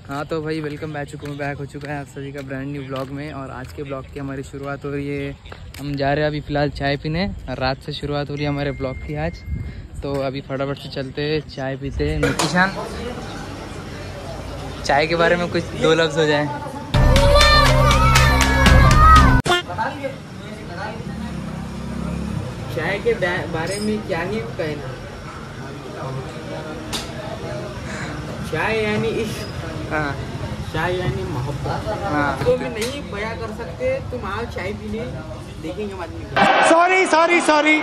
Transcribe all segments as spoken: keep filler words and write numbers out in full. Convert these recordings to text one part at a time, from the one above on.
हाँ तो भाई वेलकम बैक चुका हूँ बैक हो चुका है आप सभी का ब्रांड न्यू ब्लॉग में। और आज के ब्लॉग की हमारी शुरुआत हो रही है, हम जा रहे हैं अभी फ़िलहाल चाय पीने। रात से शुरुआत हो रही है हमारे ब्लॉग की आज, तो अभी फटाफट से चलते चाय पीते। निशान, चाय के बारे में कुछ दो लफ्ज़ हो जाए। चाय के बारे में क्या ही कहना, चाय यानी इश्क, हाँ चाय यानी मोहब्बत, हाँ तो मैं नहीं बयां कर सकते। तुम आओ चाय पीने, देखेंगे बाद में। Sorry sorry sorry.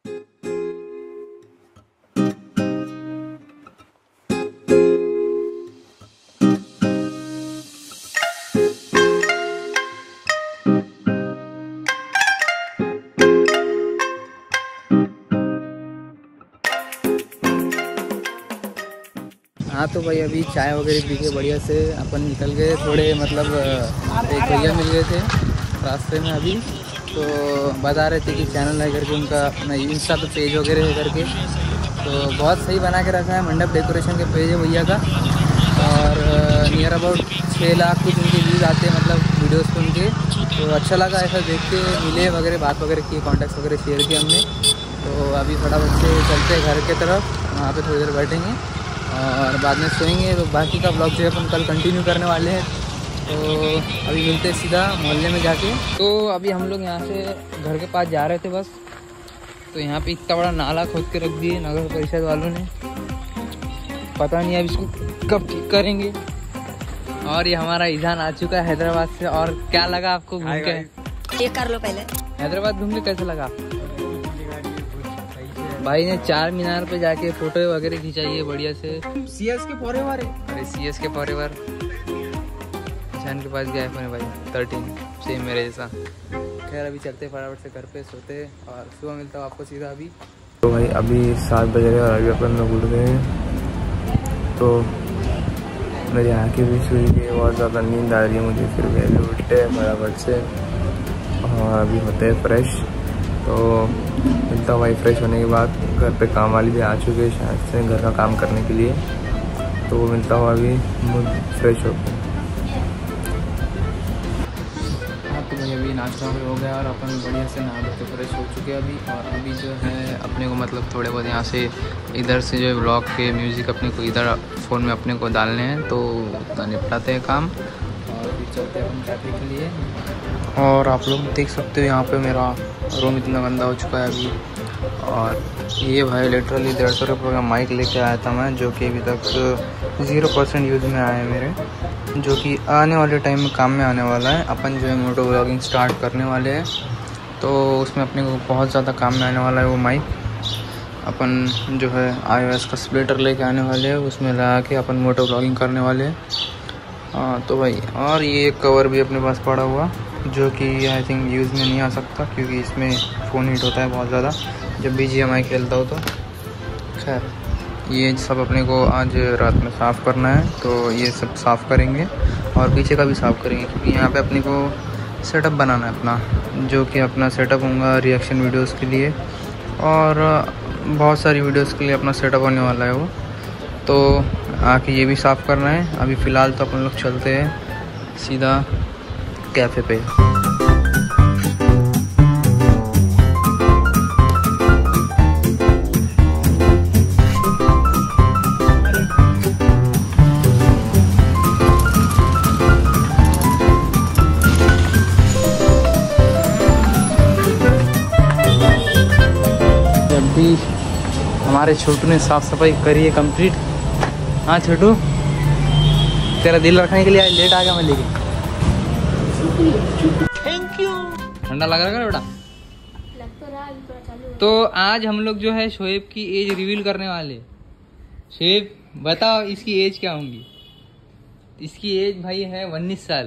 हाँ तो भाई अभी चाय वगैरह पी के बढ़िया से अपन निकल गए। थोड़े मतलब एक भैया मिल गए थे रास्ते में अभी, तो बता रहे थे कि चैनल है करके उनका इंस्टा पे पेज वगैरह है करके, तो बहुत सही बना के रखा है। मंडप डेकोरेशन के पेज है भैया का, और नियर अबाउट छः लाख कुछ उनके व्यूज़ आते हैं मतलब वीडियोज़ पे उनके। तो अच्छा लगा ऐसा देख के, मिले वगैरह, बात वगैरह की, कॉन्टैक्ट वगैरह शेयर किए हमने। तो अभी फटाफट से चलते हैं घर के तरफ, वहाँ पर थोड़ी देर बैठेंगे और बाद में सोएंगे। तो बाकी का ब्लॉग जो है अपन कल कंटिन्यू करने वाले हैं। तो अभी मिलते हैं सीधा मोहल्ले में जाके। तो अभी हम लोग यहाँ से घर के पास जा रहे थे बस, तो यहाँ पे इतना बड़ा नाला खोद के रख दिए नगर परिषद वालों ने, पता नहीं अब इसको कब ठीक करेंगे। और ये हमारा ईजान आ चुका है हैदराबाद से। और क्या लगा आपको घूम के? चेक कर लो पहले, हैदराबाद घूम के कैसे लगा? भाई ने चार मीनार पे जाके फोटो वगैरह खिंचाई है बढ़िया से। सी एस के फॉरएवर है। अरे C S K forever Ishan के पास गया है भाई थर्टीन, सेम मेरे जैसा। खैर अभी चलते फटाफट से घर पे, सोते और सुबह मिलता हूँ आपको सीधा अभी। तो भाई अभी सात बज रहे और अभी अपन लोग उठ गए हैं। तो मेरी आँखें भी सुई गई, बहुत ज़्यादा नींद आ रही है मुझे। फिर भी अभी उठते फटाफट से और अभी होते हैं फ्रेश। तो मिलता हूँ भाई फ्रेश होने के बाद। घर पे काम वाली भी आ चुके हैं शायद से घर का काम करने के लिए, तो वो मिलता हूँ अभी मुझ फ्रेश होकर। हाँ तो भाई अभी नाश्ता भी हो गया और अपन बढ़िया से नहा धो के फ्रेश हो चुके हैं अभी। और अभी जो है अपने को मतलब थोड़े बहुत यहाँ से इधर से जो है ब्लॉग के म्यूज़िक अपने को इधर फ़ोन में अपने को डालने हैं, तो उतना निपटाते हैं काम और अभी चलते हैं अपन कैफे के लिए। और आप लोग देख सकते हो यहाँ पे मेरा रूम इतना गंदा हो चुका है अभी। और ये भाई लिटरली डेढ़ सौ रुपये का माइक लेके आया था मैं, जो कि अभी तक ज़ीरो परसेंट यूज़ में आया है मेरे, जो कि आने वाले टाइम में काम में आने वाला है। अपन जो है मोटो व्लॉगिंग स्टार्ट करने वाले हैं, तो उसमें अपने को बहुत ज़्यादा काम में आने वाला है वो माइक। अपन जो है आई ओ एस का स्प्लिटर लेके आने वाले हैं, उसमें लगा के अपन मोटो व्लॉगिंग करने वाले हैं। हाँ तो भाई, और ये कवर भी अपने पास पड़ा हुआ, जो कि आई थिंक यूज़ में नहीं आ सकता क्योंकि इसमें फ़ोन हीट होता है बहुत ज़्यादा जब बी जी एम आई खेलता हो तो। खैर ये सब अपने को आज रात में साफ़ करना है, तो ये सब साफ़ करेंगे और पीछे का भी साफ़ करेंगे क्योंकि यहाँ पे अपने को सेटअप बनाना है अपना, जो कि अपना सेटअप होगा रिएक्शन वीडियोस के लिए और बहुत सारी वीडियोस के लिए अपना सेटअप होने वाला है वो। तो आके ये भी साफ़ करना है। अभी फ़िलहाल तो अपन लोग चलते हैं सीधा कैफ़े पे। जब भी हमारे छोटू ने साफ़ सफाई करी है कंप्लीट। हाँ छोटू, तेरा दिल रखने के लिए लेट आ गया मैं लेके। Thank you. ठंडा लग रहा है बेटा? लग तो रहा है, थोड़ा चालू है। तो आज हम लोग जो है शोएब की एज रिवील करने वाले। शोएब बताओ इसकी एज क्या होंगी? इसकी एज भाई है उन्नीस साल।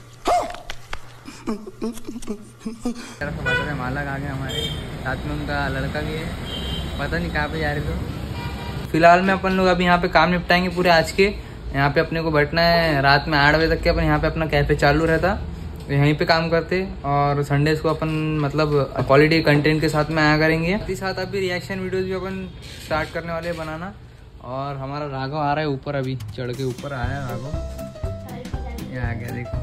माला आ गए हमारे साथ में, उनका लड़का भी है, पता नहीं कहाँ पे जा रहे थे। फिलहाल में अपन लोग अभी यहाँ पे काम निपटाएंगे पूरे आज के। यहाँ पे अपने को बैठना है रात में आठ बजे तक के। अपन यहाँ पे अपना कैफे चालू रहता, यहीं पे काम करते और संडेज को अपन मतलब क्वालिटी कंटेंट के साथ में आया करेंगे। साथ ही साथ अभी रिएक्शन वीडियोस भी अपन स्टार्ट करने वाले हैं बनाना। और हमारा राघव आ रहा है ऊपर, अभी चढ़ के ऊपर आया है राघव। ये आ गया देखो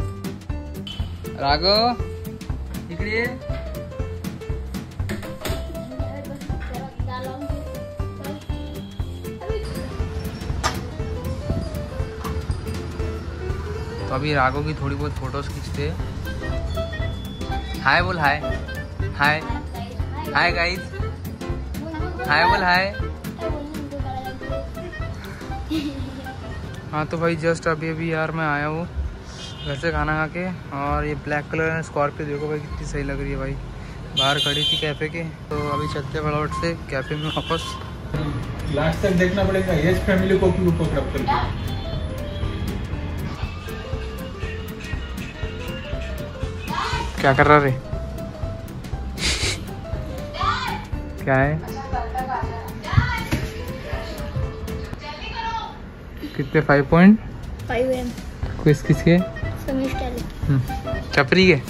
राघव इकड़िए। तो अभी राघव की थोड़ी बहुत फोटोज खींचते हैं। हाय बोल हाय हाय हाय गाइस हाय बोल हाय। हाँ तो भाई जस्ट अभी अभी यार मैं आया हूँ घर से खाना खा के, और ये ब्लैक कलर स्कॉर्पियो देखो भाई कितनी सही लग रही है भाई। बाहर खड़ी थी कैफ़े के, तो अभी चलते फटाफट से कैफ़े में वापस। लास्ट तक देखना पड़ेगा एज फैमिली को भी ऊपर करके। क्या कर रहा रे? क्या है? कितने? फाइव पॉइंट फाइव एम किस किसके? चपरी के?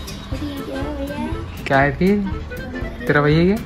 क्या है फिर तेरा भैया के?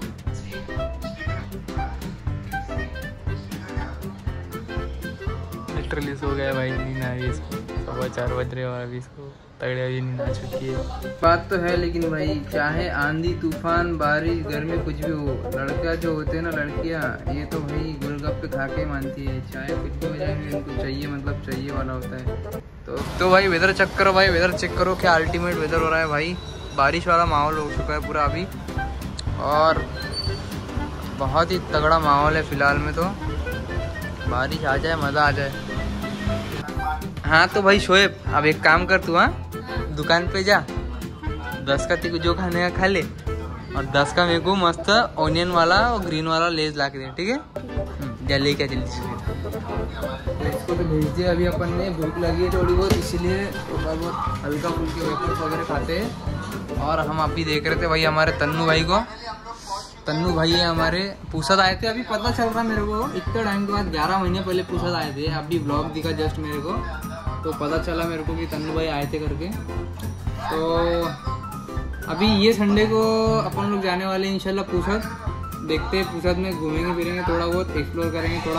लिटरली सो गया भाई, नींद आ रही है इसको। सवा चार बज रहे और अभी इसको तगड़े अभी नींद आ चुकी है। बात तो है लेकिन भाई चाहे आंधी तूफान बारिश गर्मी कुछ भी हो, लड़का जो होते हैं ना लड़कियां, ये तो भाई गोलगप्पे खा के मानती है। चाहे कुछ भी हो जाए इनको चाहिए, मतलब चाहिए वाला होता है। तो तो भाई वेदर चेक करो भाई, वेदर चेक करो क्या अल्टीमेट वेदर हो रहा है भाई। बारिश वाला माहौल हो चुका है पूरा अभी, और बहुत ही तगड़ा माहौल है फिलहाल में। तो बारिश आ जाए मज़ा आ जाए। हाँ तो भाई शोएब अब एक काम कर तू, हाँ दुकान पे जा, दस का तेको जो खाने का खा ले, और दस का मेरे को मस्त ऑनियन वाला और ग्रीन वाला लेज ला के दे, ठीक है? जा ले क्या जल्दी से। तो इसको तो भेज दिया अभी अपन ने, भूख लगी है थोड़ी बहुत इसीलिए थोड़ा बहुत हल्का फुल्के वेफर्स वगैरह खाते हैं। और हम अभी देख रहे थे भाई हमारे तन्नू भाई को, तन्नू भाई है हमारे, पूछत आए थे। अभी पता चल रहा मेरे को इतने टाइम के बाद, ग्यारह महीने पहले पूछत आए थे। अभी ब्लॉग दिखा जस्ट मेरे को, तो पता चला मेरे को कि तन्नू भाई आए थे करके। तो अभी ये संडे को अपन लोग जाने वाले हैं इंशाल्लाह पूछत, देखते हैं पूछत में घूमेंगे फिरेंगे, थोड़ा बहुत एक्सप्लोर करेंगे थोड़ा।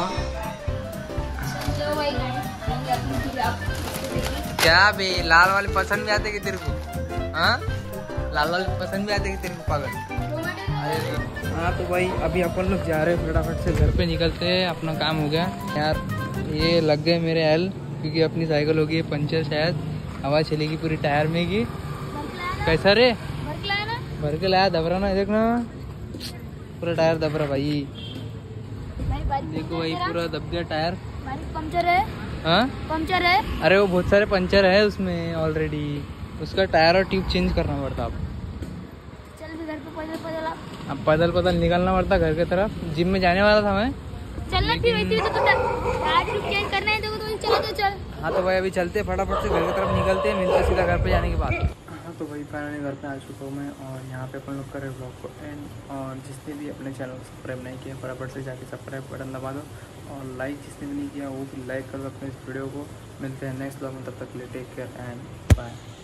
क्या बे लाल वाले पसंद भी आते कि तेरे को? हाँ लाल वाले पसंद भी आते कि तेरे को पागल? हाँ तो भाई अभी अपन लोग जा रहे हैं फटाफट से घर पे निकलते हैं, अपना काम हो गया यार। ये लग गए मेरे एल, क्योंकि अपनी साइकिल हो गई पंचर, शायद हवा चलेगी पूरी टायर में की। कैसा रे? भर के लाया, दबरा ना देखना, पूरा टायर दबरा भाई। देखो भाई पूरा दब गया टायर। पंचर है? हाँ पंचर है। अरे वो बहुत सारे पंचर है उसमें ऑलरेडी, उसका टायर और ट्यूब चेंज करना पड़ता। अब चल भी घर पे पैदल पैदल अब पैदल पैदल निकलना पड़ता घर की तरफ। जिम में जाने वाला था मैं, चलना थी वैसे भी, तो टायर ट्यूब चेंज करना है तो तो चला तो चल। हाँ तो भाई अभी चलते फटाफट से घर की तरफ निकलते हैं, मिलते सीधा घर पे जाने के बाद। हाँ तो भाई फाइनली घर पे आ चुका हूँ मैं, और यहाँ पे अपन लोग कर रहे ब्लॉग को एंड। और जिसने भी अपने चैनल को सब्सक्राइब नहीं किया फटाफट से जाके सब्सक्राइब बटन दबा दो, और लाइक जिसने भी नहीं किया वो भी लाइक कर दो अपने इस वीडियो को। मिलते हैं नेक्स्ट ब्लॉग में, तब तक के लिए टेक केयर एंड बाय।